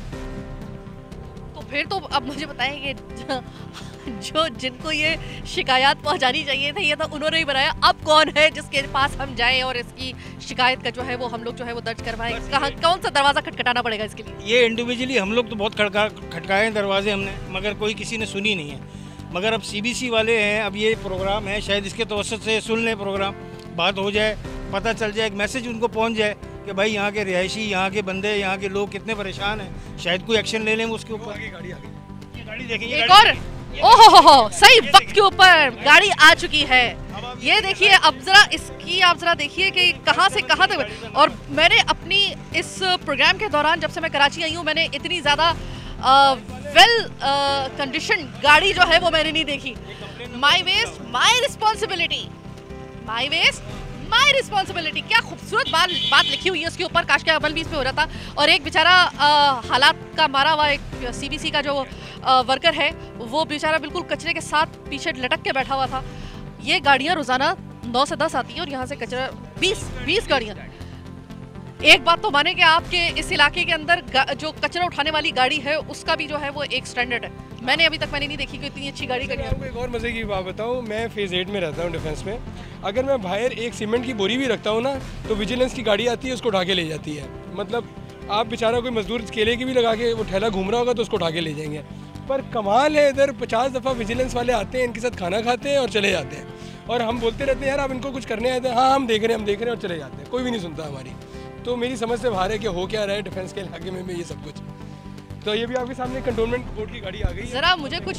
तो फिर तो अब मुझे बताएं कि जो जिनको ये शिकायत पहुंचानी चाहिए थी, ये तो उन्होंने ही बनाया। अब कौन है जिसके पास हम जाएं और इसकी शिकायत का जो है वो हम लोग जो है वो दर्ज करवाएं? कहाँ, कौन सा दरवाज़ा खटखटाना पड़ेगा इसके लिए? ये इंडिविजुअली हम लोग तो बहुत खटका खटकाए दरवाजे हमने, मगर कोई किसी ने सुनी नहीं है। मगर अब सीबीसी वाले हैं, अब ये प्रोग्राम है, शायद इसके तवज्जुह से सुन लें प्रोग्राम, बात हो जाए, पता चल जाए, एक मैसेज उनको पहुंच जाए कि भाई यहाँ के रिहायशी, यहाँ के बंदे, यहाँ के लोग कितने परेशान हैं, शायद कोई एक्शन ले लें उसके ऊपर। आगे गाड़ी आ गई, ये गाड़ी देखें, ये एक गाड़ी और ओहो हो हो सही वक्त के ऊपर गाड़ी आ चुकी है। ये देखिए, अब जरा इसकी आप जरा देखिए कि कहाँ से कहाँ तक। और मैंने अपनी इस प्रोग्राम के दौरान, जब से मैं कराची आई हूँ, मैंने इतनी ज़्यादा वेल कंडीशन गाड़ी जो है वो मैंने नहीं देखी। My waste my responsibility, my waste my responsibility, क्या खूबसूरत बात बात लिखी हुई है उसके ऊपर। काश के अमल भी इस पे हो रहा था। और एक बेचारा हालात का मारा हुआ एक सीबीसी का जो आ, वर्कर है, वो बेचारा बिल्कुल कचरे के साथ पीछे लटक के बैठा हुआ था। ये गाड़ियाँ रोजाना नौ से दस आती हैं और यहाँ से कचरा बीस बीस गाड़ियाँ। एक बात तो माने कि आपके इस इलाके के अंदर जो कचरा उठाने वाली गाड़ी है उसका भी जो है वो एक स्टैंडर्ड है। मैंने अभी तक मैंने नहीं देखी कि इतनी अच्छी गाड़ी आपको एक और मज़े की बात बताऊं, मैं फेज़ एट में रहता हूं डिफेंस में। अगर मैं बाहर एक सीमेंट की बोरी भी रखता हूं ना, तो विजिलेंस की गाड़ी आती है, उसको उठा के ले जाती है। मतलब आप बेचारा कोई मजदूर केले की भी लगा के वो ठेला घूम रहा होगा तो उसको उठा के ले जाएंगे। पर कमाल है, इधर पचास दफ़ा विजिलेंस वाले आते हैं, इनके साथ खाना खाते हैं और चले जाते हैं। और हम बोलते रहते हैं यार आप इनको कुछ करने आए थे, हाँ हम देख रहे हैं हम देख रहे हैं और चले जाते हैं, कोई भी नहीं सुनता हमारी। तो मेरी समझ से बाहर है कि हो क्या रहा है डिफेंस के इलाके में, में ये सब कुछ। तो ये भी आपके सामने कंटोनमेंट बोर्ड की गाड़ी आ गई है। जरा मुझे कुछ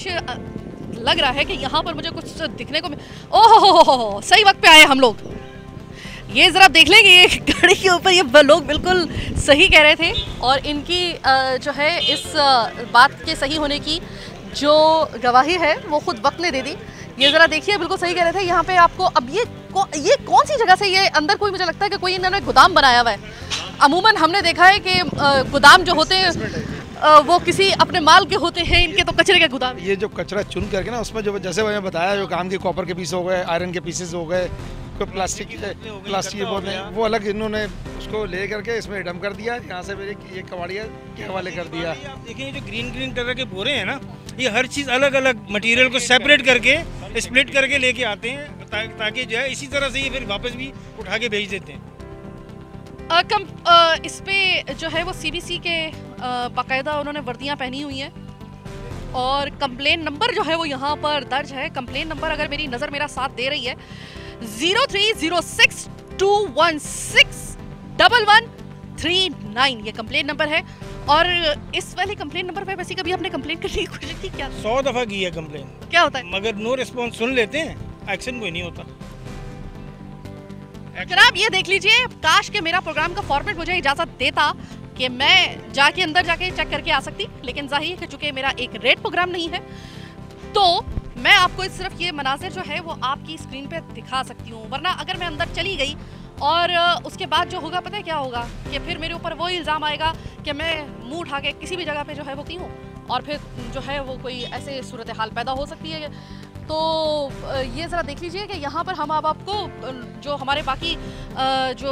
लग रहा है कि यहाँ पर मुझे कुछ दिखने को। ओह, सही वक्त पे आए हम लोग। ये जरा देख लेंगे, ये गाड़ी के ऊपर ये लोग बिल्कुल सही कह रहे थे और इनकी जो है इस बात के सही होने की जो गवाही है वो खुद वक्त ने दे दी। ये ज़रा देखिए, बिल्कुल सही कह रहे थे। यहाँ पे आपको अब ये कौ, ये कौन सी जगह से ये अंदर कोई, मुझे लगता है कि कोई इन्होंने गोदाम बनाया हुआ है। अमूमन हमने देखा है कि गोदाम जो होते हैं वो किसी अपने माल के होते हैं, इनके तो कचरे के गोदाम। ये जो कचरा चुन करके ना, उसमें जो जैसे मैंने बताया, जो काम के कॉपर के पीस हो गए, आयरन के पीसेस हो गए, कोई प्लास्टिक प्लास्टिक के बोतलें, वो अलग इन्होंने उसको ले करके इसमें डंप कर दिया। यहाँ से मेरे ये कबाड़िया के हवाले कर दिया। आप देखें जो ग्रीन ग्रीन तरह के बोरे हैं ना, ये हर चीज़ अलग अलग मटेरियल को सेपरेट करके स्प्लिट करके लेके आते हैं, ता, ताकि जो है इसी तरह से ये फिर वापस भी उठा के भेज देते हैं। आ, कम, आ, इस पे जो है वो सीबीसी के बाकायदा उन्होंने वर्दियाँ पहनी हुई हैं और कंप्लेन नंबर जो है वो यहाँ पर दर्ज है। कंप्लेन नंबर अगर मेरी नज़र मेरा साथ दे रही है, zero three zero six two one six double one three nine ये कंप्लेन नंबर है। और इस वाले कंप्लेन नंबर पे वैसे कभी आपने कंप्लेन करने की कोशिश की क्या? सौ दफ़ा की है कंप्लेन। क्या होता है? मगर नो रिस्पॉन्स सुन लेते हैं, एक्शन कोई नहीं होता। जनाब ये देख लीजिए, काश के मेरा प्रोग्राम का फॉर्मेट मुझे इजाज़त देता कि मैं जाके अंदर जाके चेक करके आ सकती, लेकिन जाहिर है कि चूंकि मेरा एक रेड प्रोग्राम नहीं है तो मैं आपको सिर्फ ये मनाजिर जो है वो आपकी स्क्रीन पे दिखा सकती हूँ। वरना अगर मैं अंदर चली गई और उसके बाद जो होगा पता है क्या होगा, कि फिर मेरे ऊपर वो इल्ज़ाम आएगा कि मैं मुंह उठा के किसी भी जगह पे जो है वो की हूँ और फिर जो है वो कोई ऐसे सूरत हाल पैदा हो सकती है। तो ये ज़रा देख लीजिए कि यहाँ पर हम अब आपको जो हमारे बाकी जो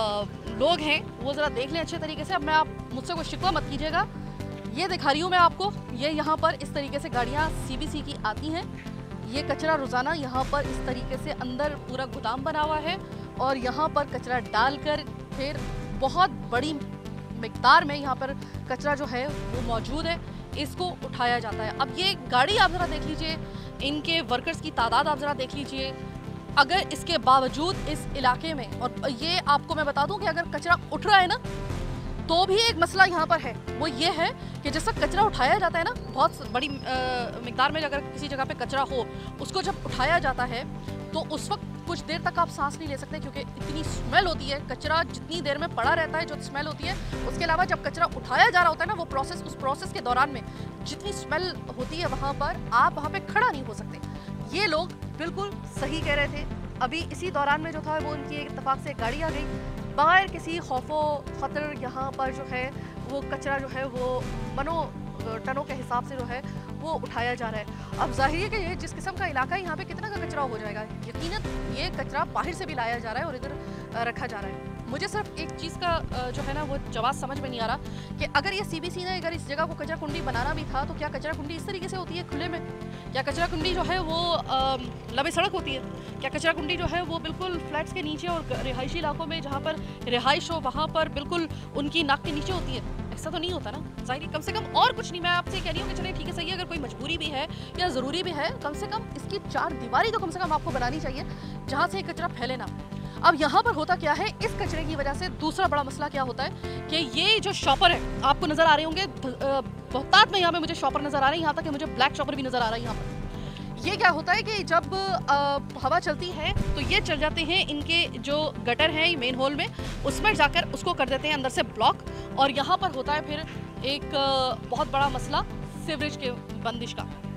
लोग हैं वो ज़रा देख लें अच्छे तरीके से। अब मैं आप मुझसे कोई शिकवा मत कीजिएगा, ये दिखा रही हूँ मैं आपको। ये यहाँ पर इस तरीके से गाड़ियाँ सीबीसी की आती हैं। ये कचरा रोज़ाना यहाँ पर इस तरीके से अंदर पूरा गोदाम बना हुआ है और यहाँ पर कचरा डालकर फिर बहुत बड़ी मिकदार में यहाँ पर कचरा जो है वो मौजूद है, इसको उठाया जाता है। अब ये गाड़ी आप ज़रा देख लीजिए, इनके वर्कर्स की तादाद आप ज़रा देख लीजिए। अगर इसके बावजूद इस इलाके में, और ये आपको मैं बता दूं कि अगर कचरा उठ रहा है ना तो भी एक मसला यहाँ पर है, वो ये है कि जैसा कचरा उठाया जाता है ना, बहुत बड़ी मिकदार में अगर किसी जगह पे कचरा हो, उसको जब उठाया जाता है तो उस वक्त कुछ देर तक आप सांस नहीं ले सकते क्योंकि इतनी स्मेल होती है। कचरा जितनी देर में पड़ा रहता है जो स्मेल होती है, उसके अलावा जब कचरा उठाया जा रहा होता है ना, वो प्रोसेस उस प्रोसेस के दौरान में जितनी स्मेल होती है वहाँ पर आप वहाँ पे खड़ा नहीं हो सकते। ये लोग बिल्कुल सही कह रहे थे। अभी इसी दौरान में जो था वो उनकी एक इत्तेफाक से गाड़ी आ गई, बगैर किसी खौफो ख़तर यहाँ पर जो है वो कचरा जो है वो मनो टनों के हिसाब से जो है वो उठाया जा रहा है। अब जाहिर है कि ये जिस किस्म का इलाका है यहाँ पे कितना का कचरा हो जाएगा, यकीनन ये कचरा बाहर से भी लाया जा रहा है और इधर रखा जा रहा है। मुझे सिर्फ एक चीज़ का जो है ना वो जवाब समझ में नहीं आ रहा कि अगर ये सीबीसी ने अगर इस जगह को कचरा कुंडी बनाना भी था तो क्या कचरा कुंडी इस तरीके से होती है खुले में? क्या कचरा कुंडी जो है वो लंबे सड़क होती है? क्या कचरा कुंडी जो है वो बिल्कुल फ्लैट्स के नीचे और रिहायशी इलाकों में जहाँ पर रिहाइश हो वहाँ पर बिल्कुल उनकी नाक के नीचे होती है? ऐसा तो नहीं होता ना, जाहिर कम से कम। और कुछ नहीं, मैं आपसे कह रही हूँ कि चलिए ठीक है सही है, अगर कोई मजबूरी भी है या ज़रूरी भी है, कम से कम इसकी चार दीवारी तो कम से कम आपको बनानी चाहिए जहाँ से कचरा फैले ना। अब यहाँ पर होता क्या है, इस कचरे की वजह से दूसरा बड़ा मसला क्या होता है कि ये जो शॉपर है आपको नज़र आ रहे होंगे, बहुतात में यहाँ पे मुझे शॉपर नज़र आ रहे हैं, यहाँ तक कि मुझे ब्लैक शॉपर भी नज़र आ रहा है यहाँ पर। ये क्या होता है कि जब आ, हवा चलती है तो ये चल जाते हैं इनके जो गटर है मेन होल में, उसमें जाकर उसको कर देते हैं अंदर से ब्लॉक, और यहाँ पर होता है फिर एक आ, बहुत बड़ा मसला सीवरेज के बंदिश का।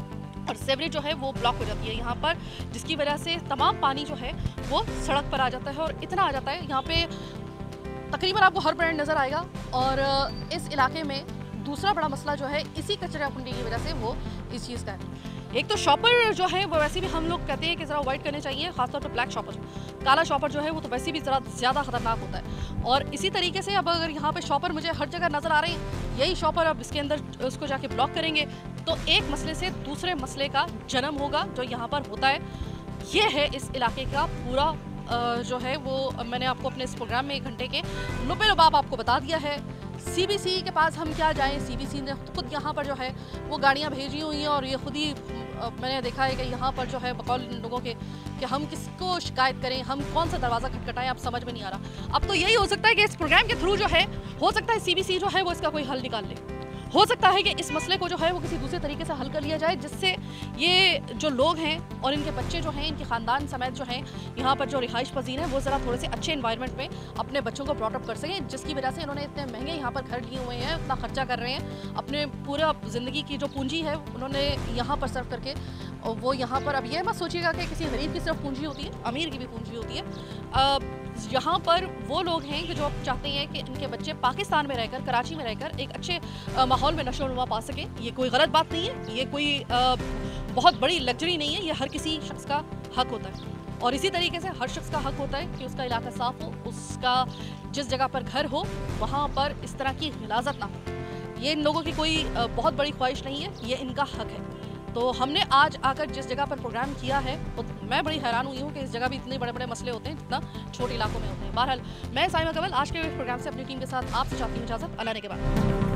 और सेवरेज जो है वो ब्लॉक हो जाती है यहाँ पर, जिसकी वजह से तमाम पानी जो है वो सड़क पर आ जाता है और इतना आ जाता है यहाँ पे तकरीबन आपको हर ब्रांड नज़र आएगा। और इस इलाके में दूसरा बड़ा मसला जो है इसी कचरा कुंडी की वजह से वो इस चीज़ का है। एक तो शॉपर जो है वो वैसे भी हम लोग कहते हैं कि ज़रा अवॉइड करने चाहिए, खासतौर पर ब्लैक शॉपर। काला शॉपर जो है वो तो वैसे भी ज़रा ज़्यादा ख़तरनाक होता है। और इसी तरीके से अब अगर यहाँ पे शॉपर मुझे हर जगह नज़र आ रहे हैं, यही शॉपर अब इसके अंदर उसको जाके ब्लॉक करेंगे तो एक मसले से दूसरे मसले का जन्म होगा जो यहाँ पर होता है। ये है इस इलाके का पूरा जो है वो मैंने आपको अपने इस प्रोग्राम में एक घंटे के नुपे रुबाब आपको बता दिया है। सीबीसी के पास हम क्या जाएं, सीबीसी ने खुद यहाँ पर जो है वो गाड़ियाँ भेजी हुई हैं और ये खुद ही मैंने देखा है कि यहाँ पर जो है बकौल लोगों के कि हम किसको शिकायत करें, हम कौन सा दरवाज़ा खटखटाएं, अब समझ में नहीं आ रहा। अब तो यही हो सकता है कि इस प्रोग्राम के थ्रू जो है हो सकता है सीबीसी जो है वो इसका कोई हल निकाल ले। हो सकता है कि इस मसले को जो है वो किसी दूसरे तरीके से हल कर लिया जाए, जिससे ये जो लोग हैं और इनके बच्चे जो हैं, इनके ख़ानदान समेत जो हैं यहाँ पर जो रिहाइश पजीर हैं, वो ज़रा थोड़े से अच्छे इन्वायरमेंट में अपने बच्चों को ब्रॉट अप कर सकें, जिसकी वजह से इन्होंने इतने महंगे यहाँ पर घर लिए हुए हैं, इतना खर्चा कर रहे हैं, अपने पूरा ज़िंदगी की जो पूंजी है उन्होंने यहाँ पर सर्व करके और वो यहाँ पर। अब ये मत सोचिएगा कि किसी गरीब की सिर्फ पूंजी होती है, अमीर की भी पूंजी होती है। यहाँ पर वो लोग हैं कि जो चाहते हैं कि इनके बच्चे पाकिस्तान में रहकर, कराची में रहकर एक अच्छे माहौल में नशो नुमा पा सकें। ये कोई गलत बात नहीं है, ये कोई आ, बहुत बड़ी लग्जरी नहीं है, ये हर किसी शख्स का हक होता है। और इसी तरीके से हर शख्स का हक होता है कि उसका इलाका साफ़ हो, उसका जिस जगह पर घर हो वहाँ पर इस तरह की गिलाज़त ना हो। ये इन लोगों की कोई बहुत बड़ी ख्वाहिश नहीं है, ये इनका हक है। तो हमने आज आकर जिस जगह पर प्रोग्राम किया है तो मैं बड़ी हैरान हुई हूँ कि इस जगह भी इतने बड़े बड़े मसले होते हैं जितना छोटे इलाकों में होते हैं। बहरहाल मैं साइमा कमल आज के प्रोग्राम से अपनी टीम के साथ आपसे चाहती हूँ इजाज़त। अल्लाह ने के बाद।